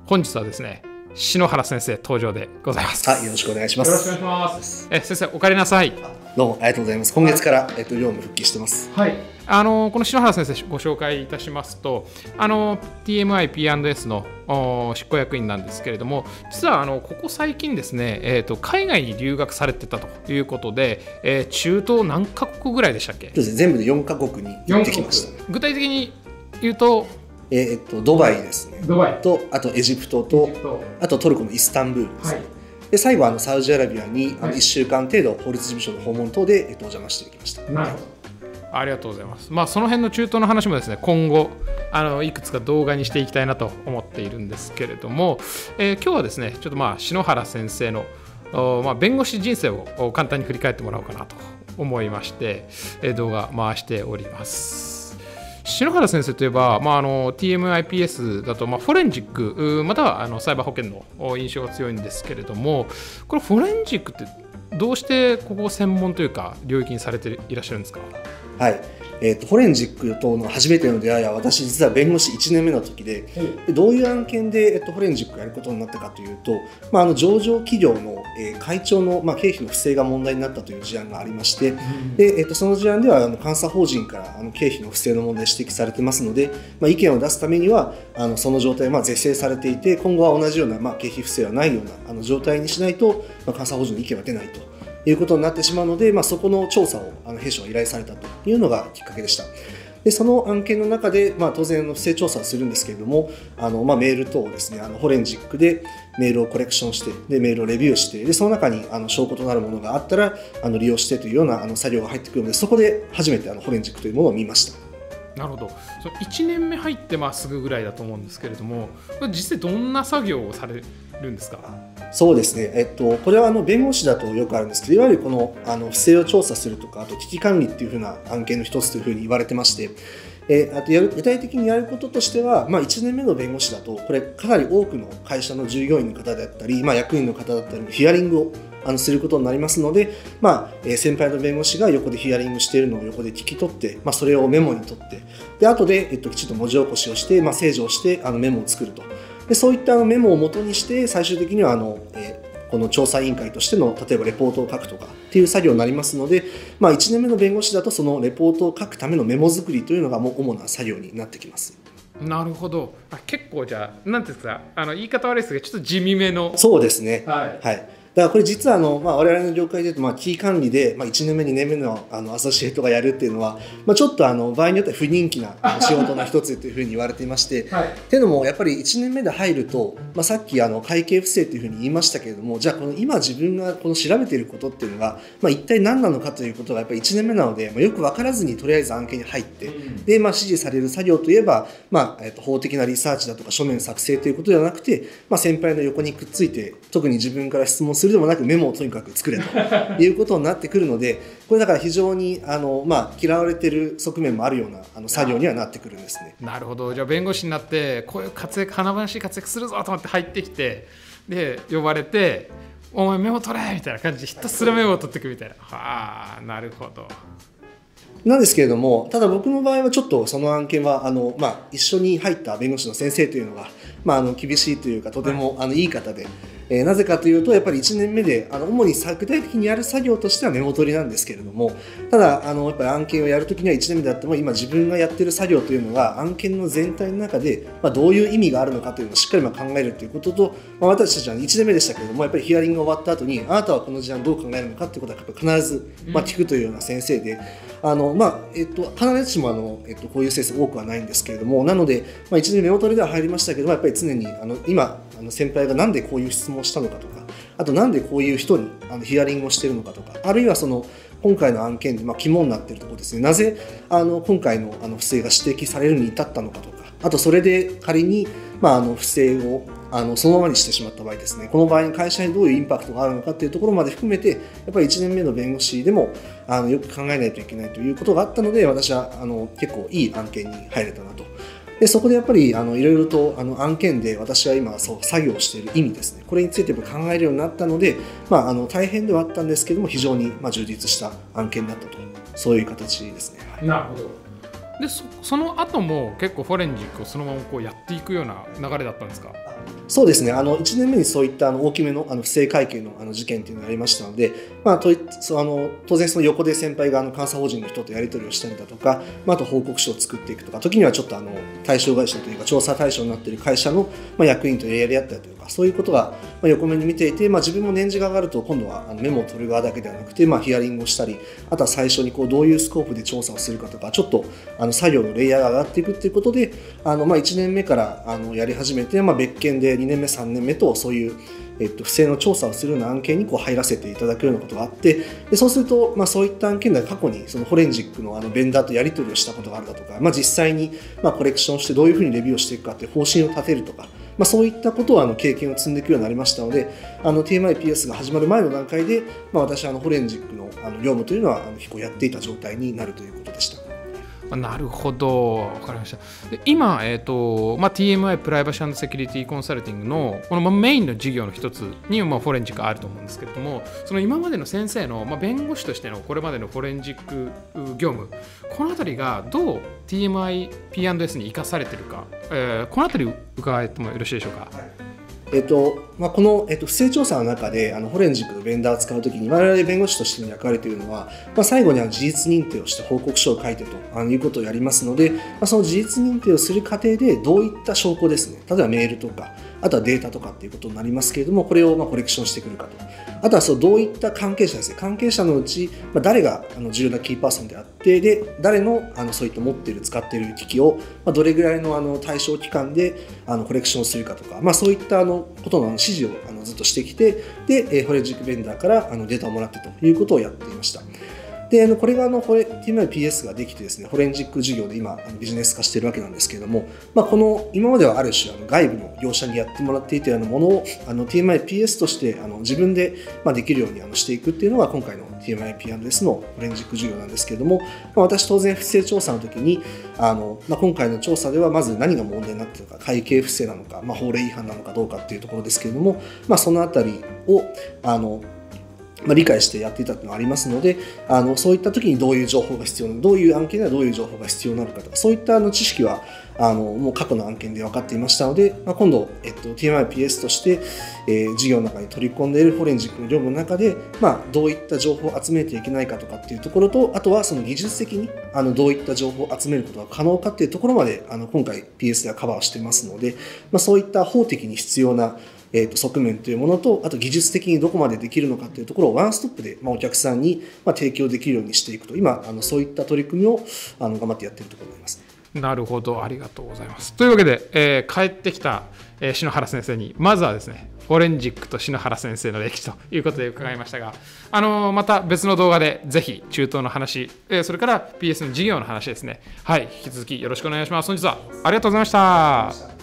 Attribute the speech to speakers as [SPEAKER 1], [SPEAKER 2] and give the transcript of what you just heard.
[SPEAKER 1] 本日はですね、篠原先生登場でございます。
[SPEAKER 2] よろしくお願いします。
[SPEAKER 1] よろしくお願いします。先生、お帰りなさい。
[SPEAKER 2] どうもありがとうございます。今月から、業務復帰してます。
[SPEAKER 1] はい。この篠原先生ご紹介いたしますと、TMI P&S の執行役員なんですけれども、実はここ最近ですね、海外に留学されてたということで、中東何カ国ぐらいでしたっけ？
[SPEAKER 2] そうですね、全部で4カ国に行ってきました、ね。
[SPEAKER 1] 具体的に言うと、
[SPEAKER 2] ドバイですね。
[SPEAKER 1] ドバイ
[SPEAKER 2] と、あとエジプトと、あとトルコのイスタンブールですね。はい、で最後はサウジアラビアに1週間程度法律事務所の訪問等で、お邪魔してきました。
[SPEAKER 1] なるほど。ありがとうございます。その辺の中東の話もですね、今後いくつか動画にしていきたいなと思っているんですけれども、今日はですね、ちょっと篠原先生の弁護士人生を簡単に振り返ってもらおうかなと思いまして、動画回しております。篠原先生といえば、TMIPS だと、フォレンジックまたはサイバー保険の印象が強いんですけれども、これフォレンジックってどうしてここを専門というか領域にされていらっしゃるんですか？
[SPEAKER 2] はい、フォレンジックとの初めての出会いは、私実は弁護士1年目の時で、どういう案件で、フォレンジックをやることになったかというと、上場企業の、会長の、経費の不正が問題になったという事案がありまして、でその事案では監査法人から経費の不正の問題指摘されてますので、意見を出すためにはその状態は是正されていて、今後は同じような、経費不正はないような状態にしないと、監査法人の意見は出ないということになってしまうので、そこの調査を弊社は依頼されたというのがきっかけでした。でその案件の中で、当然不正調査をするんですけれども、メール等をですね、フォレンジックでメールをコレクションして、でメールをレビューして、でその中に証拠となるものがあったら利用してというような作業が入ってくるので、そこで初めてフォレンジックというものを見ました。
[SPEAKER 1] なるほど。1年目入ってすぐぐらいだと思うんですけれども、これ実際どんな作業をされるんですか？
[SPEAKER 2] そうですね、これは弁護士だとよくあるんですけど、いわゆるこの不正を調査するとか、あと危機管理っていう風な案件の一つというふうに言われてまして、あと具体的にやることとしては、1年目の弁護士だと、これかなり多くの会社の従業員の方であったり、役員の方だったりのヒアリングをすることになりますので、先輩の弁護士が横でヒアリングしているのを横で聞き取って、それをメモに取って、で後で、きちんと文字起こしをして、整理をしてメモを作ると。でそういったメモを元にして、最終的にはこの調査委員会としての例えばレポートを書くとかっていう作業になりますので、1年目の弁護士だとそのレポートを書くためのメモ作りというのが主な作業になってきます。
[SPEAKER 1] なるほど。結構じゃあなんていうんですか、言い方悪いですが、ちょっと地味めの。
[SPEAKER 2] そうですね。
[SPEAKER 1] はい。
[SPEAKER 2] はいだからこれ実は我々の業界でいうと危機管理で1年目2年目のアソシエイトがやるっていうのはちょっと場合によっては不人気な仕事の一つというふうに言われていまして、はい、っていうのもやっぱり1年目で入ると、さっき会計不正というふうに言いましたけれども、じゃあこの今自分がこの調べていることっていうのが、一体何なのかということがやっぱり1年目なので、よく分からずにとりあえず案件に入って、で指示される作業といえば、法的なリサーチだとか書面作成ということではなくて、先輩の横にくっついて特に自分から質問するでもなくメモをとにかく作れということになってくるので、これだから非常に嫌われている側面もあるような作業にはなってくるんですね。
[SPEAKER 1] なるほど。じゃあ弁護士になってこういう華々しい活躍するぞと思って入ってきて、で呼ばれてお前メモ取れみたいな感じでひたすらメモを取っていくみたいな。はあ、なるほど。
[SPEAKER 2] なんですけれども、ただ僕の場合はちょっとその案件は一緒に入った弁護士の先生というのが、厳しいというかとてもいい方で、なぜかというとやっぱり1年目で主に具体的にやる作業としてはメモ取りなんですけれども、ただやっぱり案件をやるときには1年目であっても今自分がやっている作業というのが案件の全体の中でどういう意味があるのかというのをしっかり考えるということと、私たちは1年目でしたけれどもやっぱりヒアリングが終わった後にあなたはこの事案どう考えるのかということは必ず聞くというような先生で、必ずしもこういう先生多くはないんですけれども、なので、1年メモ取りでは入りましたけども、やっぱり常に今先輩がなんでこういう質問をしたのかとか、あとなんでこういう人にヒアリングをしているのかとか、あるいは今回の案件で肝になっているところですね、なぜ今回の不正が指摘されるに至ったのかとか、あとそれで仮に不正をそのままにしてしまった場合ですね、この場合に会社にどういうインパクトがあるのかというところまで含めて、やっぱり1年目の弁護士でもよく考えないといけないということがあったので、私は結構いい案件に入れたなと。でそこでやっぱりいろいろと案件で私は今作業している意味ですね、これについても考えるようになったので、大変ではあったんですけども非常に充実した案件になったと、そういう形ですね。はい、
[SPEAKER 1] なるほど。でその後も結構フォレンジックをそのままやっていくような流れだったんですか？
[SPEAKER 2] そうですね、1年目にそういった大きめの不正会計の事件というのがありましたので、当然その横で先輩が監査法人の人とやり取りをしたりだとか、あと報告書を作っていくとか、時にはちょっと対象会社というか調査対象になっている会社の役員とやり合ったりとか、そういうことが横目に見ていて、自分も年次が上がると今度はメモを取る側だけではなくて、ヒアリングをしたり、あとは最初にどういうスコープで調査をするかとか、ちょっと作業のレイヤーが上がっていくということで、1年目からやり始めて、別件で2年目3年目とそういう不正の調査をするような案件に入らせていただくようなことがあって、でそうすると、そういった案件では過去にそのフォレンジックのベンダーとやり取りをしたことがあるだとか、実際にコレクションしてどういうふうにレビューをしていくかという方針を立てるとか、そういったことを経験を積んでいくようになりましたので、TMIPS が始まる前の段階で、私はフォレンジックの業務というのは結構やっていた状態になるということでした。
[SPEAKER 1] なるほど、分かりました。で今、TMI プライバシー&セキュリティコンサルティングのこのメインの事業の一つにフォレンジックあると思うんですけれども、その今までの先生の、弁護士としてのこれまでのフォレンジック業務、このあたりがどう TMI P&S に生かされているか、このあたり伺ってもよろしいでしょうか。
[SPEAKER 2] この、不正調査の中でフォレンジックのベンダーを使うときに我々弁護士としての役割というのは、最後に事実認定をして報告書を書いてということをやりますので、その事実認定をする過程でどういった証拠ですね、例えばメールとかあとはデータとかっていうことになりますけれども、これをコレクションしてくるかと、あとはどういった関係者ですね、関係者のうち誰が重要なキーパーソンであって、で誰のそういった持っている使っている機器をどれぐらいの対象期間でコレクションするかとか、そういったことの指示をずっとしてきて、でフォレンジックベンダーからデータをもらってということをやっていました。でこれがTMIPS ができてですね、フォレンジック事業で今ビジネス化しているわけなんですけれども、この今まではある種外部の業者にやってもらっていたようなものをTMIPS として自分でできるようにしていくっていうのが今回の TMIP&S のフォレンジック事業なんですけれども、私当然不正調査の時に今回の調査ではまず何が問題になっているのか、会計不正なのか、法令違反なのかどうかっていうところですけれども、そのあたりを理解してやっていたというのがありますので、そういった時にどういう情報が必要なのか、どういう案件ではどういう情報が必要なのかとか、そういった知識はもう過去の案件で分かっていましたので、今度、TMIPS として、事業の中に取り込んでいるフォレンジックの業務の中で、どういった情報を集めていけないかとかっていうところと、あとはその技術的にどういった情報を集めることが可能かっていうところまで今回 PS ではカバーしていますので、そういった法的に必要な側面というものと、あと技術的にどこまでできるのかというところをワンストップでお客さんに提供できるようにしていくと、今そういった取り組みを頑張ってやっているところになります。
[SPEAKER 1] なるほど、ありがとうございます。というわけで、帰ってきた、篠原先生にまずはですね、フォレンジックと篠原先生の歴史ということで伺いましたが、また別の動画でぜひ中東の話、それから PS の事業の話ですね、はい、引き続きよろしくお願いします。本日はありがとうございました。